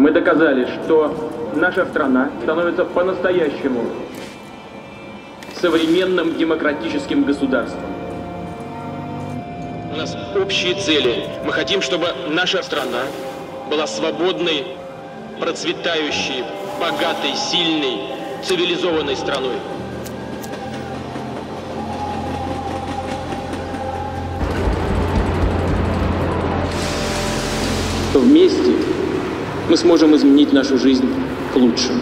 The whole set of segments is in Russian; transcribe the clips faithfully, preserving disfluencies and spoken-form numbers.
Мы доказали, что наша страна становится по-настоящему современным демократическим государством. У нас общие цели. Мы хотим, чтобы наша страна была свободной, процветающей, богатой, сильной, цивилизованной страной. Вместе мы сможем изменить нашу жизнь к лучшему.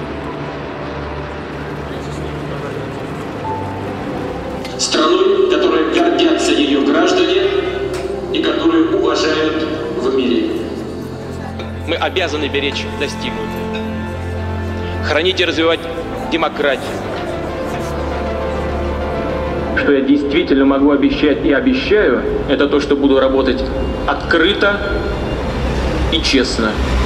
Страной, которой гордятся ее граждане и которую уважают в мире. Мы обязаны беречь достигнутое, хранить и развивать демократию. Что я действительно могу обещать и обещаю, это то, что буду работать открыто и честно.